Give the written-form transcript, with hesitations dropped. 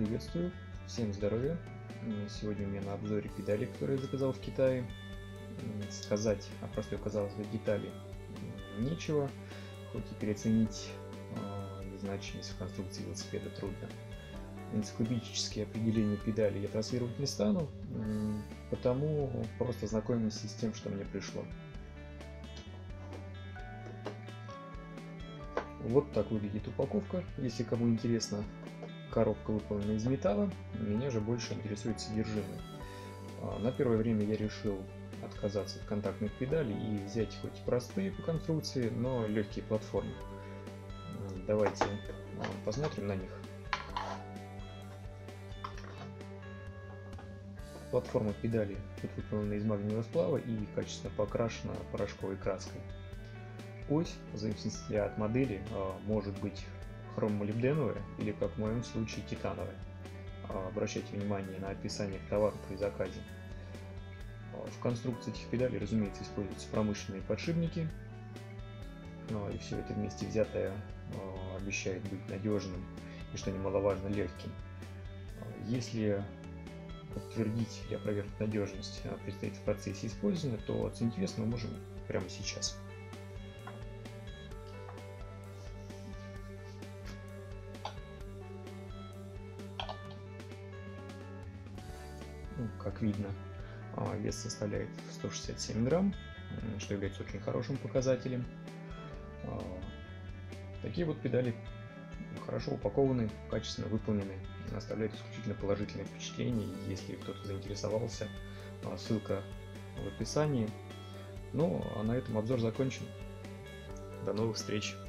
Приветствую, всем здоровья. Сегодня у меня на обзоре педали, которые я заказал в Китае. Сказать о простой, казалось бы, детали нечего, хоть и переоценить значимость в конструкции велосипеда трудно. Энциклопедические определения педали я транслировать не стану, потому просто знакомимся с тем, что мне пришло. Вот так выглядит упаковка. Если кому интересно, коробка выполнена из металла, меня же больше интересует содержимое. На первое время я решил отказаться от контактных педалей и взять хоть и простые по конструкции, но легкие платформы. Давайте посмотрим на них. Платформа педали тут выполнена из магниевого сплава и качественно покрашена порошковой краской. Ось, в зависимости от модели, может быть хромомолибденовая или, как в моем случае, титановая. Обращайте внимание на описание товара при заказе. В конструкции этих педалей, разумеется, используются промышленные подшипники, и все это вместе взятое обещает быть надежным и, что немаловажно, легким. Если подтвердить или опровергнуть надежность предстоит в процессе использования, то оценить вес мы можем прямо сейчас. Как видно, вес составляет 167 грамм, что является очень хорошим показателем. Такие вот педали хорошо упакованы, качественно выполнены, оставляют исключительно положительное впечатление. Если кто-то заинтересовался, ссылка в описании. Ну, а на этом обзор закончен. До новых встреч!